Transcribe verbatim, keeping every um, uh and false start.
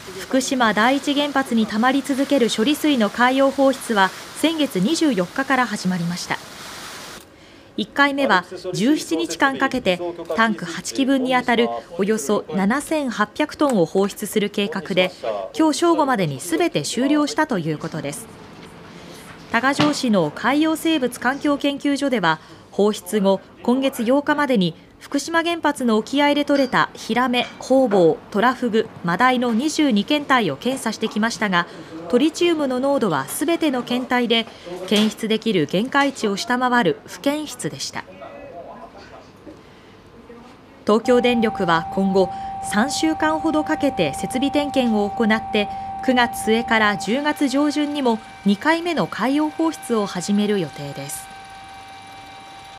福島第一原発にたまり続ける処理水の海洋放出は先月にじゅうよっかから始まりました。いっかいめはじゅうしちにちかんかけてタンクはちきぶんにあたるおよそななせんはっぴゃくトンを放出する計画で、今日正午までにすべて終了したということです。多賀城市の海洋生物環境研究所では、放出後今月ようかまでに福島原発の沖合で採れたヒラメ、ホウボウ、トラフグ、マダイのにじゅうにけんたいを検査してきましたが、トリチウムの濃度はすべての検体で検出できる限界値を下回る不検出でした。東京電力は今後さんしゅうかんほどかけて設備点検を行って、くがつすえからじゅうがつじょうじゅんにもにかいめの海洋放出を始める予定です。